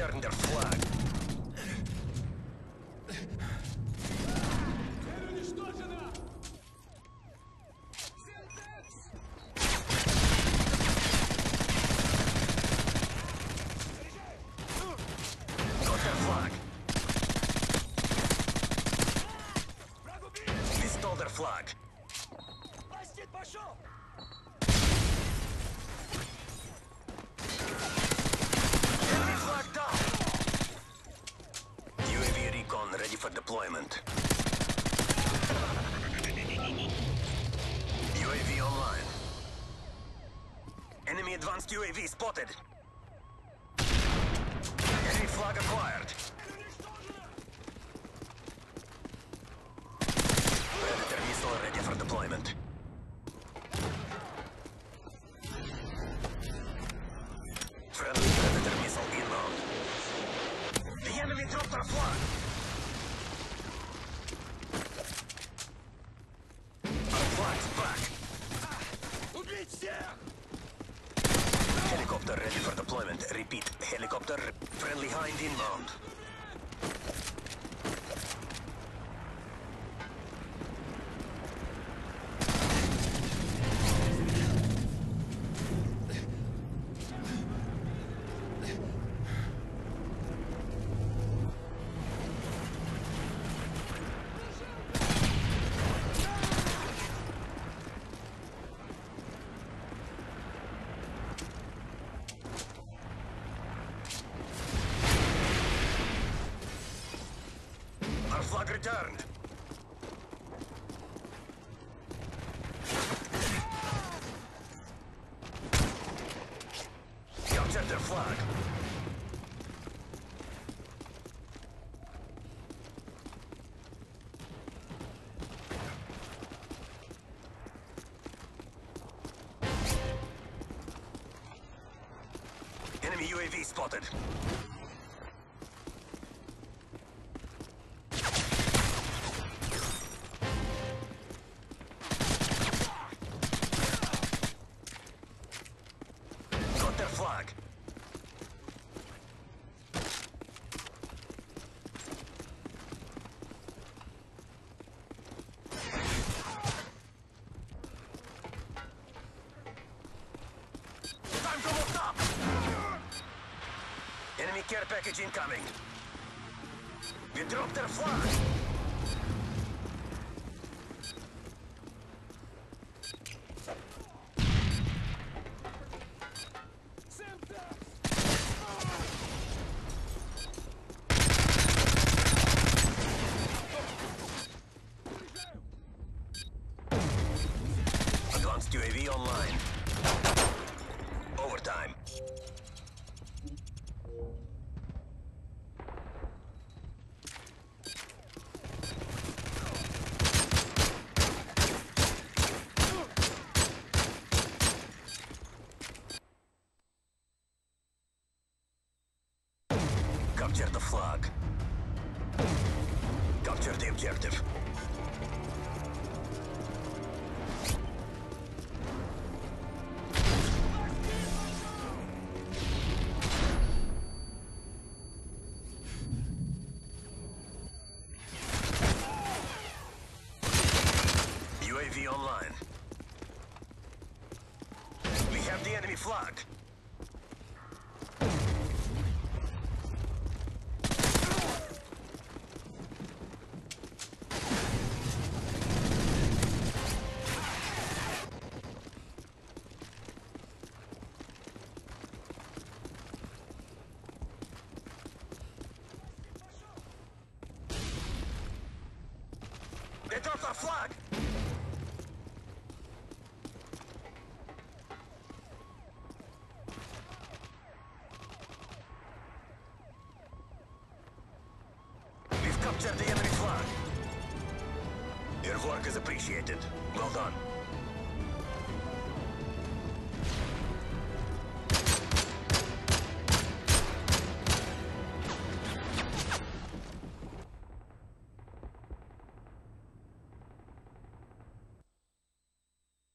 returned their flag. Got their flag. We stole their flag. Enemy flag down. UAV recon ready for deployment. UAV online. Enemy advanced UAV spotted. Enemy flag acquired. Predator missile ready for deployment. Friendly Predator missile inbound. The enemy dropped our flag. Our flag's back. Helicopter ready for deployment. Repeat, helicopter. Friendly Hind inbound. Our flag returned. Captured their flag. Enemy UAV spotted. Got their flag. Time to look up. Enemy care package incoming. We dropped their flag. Advanced UAV online. Overtime. Capture the flag. Capture the objective. UAV online. We have the enemy flag. They dropped our flag! We've captured the enemy flag. Your work is appreciated. Well done.